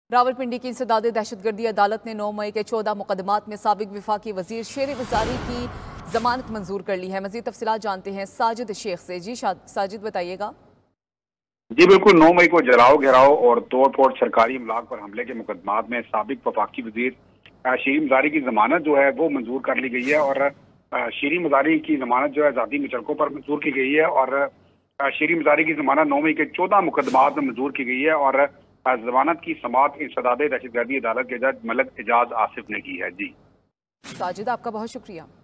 रावलपिंडी की इंसदाद दहशतगर्दी अदालत ने 9 मई के 14 मुकदमात में साबिक वफाकी वजीर शेर वजारी की जमानत मंजूर कर ली है। मजीद तफसीलात जानते हैं साजिद शेख से। जी साजिद बताइएगा। जी बिल्कुल, 9 मई को जराओ घेराव और तोड़ फोड़ सरकारी इमलाक पर हमले के मुकदमात में साबिक वफाकी वजीर शीरी मजारी की जमानत जो है वो मंजूर कर ली गई है और शीरी मजारी की जमानत जो है जाती मुचलकों पर मंजूर की गई है और शीरी मजारी की जमानत 9 मई के 14 मुकदमात में मंजूर की गई है और जमानत की समाअत इंसदाद दहशतगर्दी अदालत के जज मलिक एजाज आसिफ ने की है। जी साजिद, आपका बहुत शुक्रिया।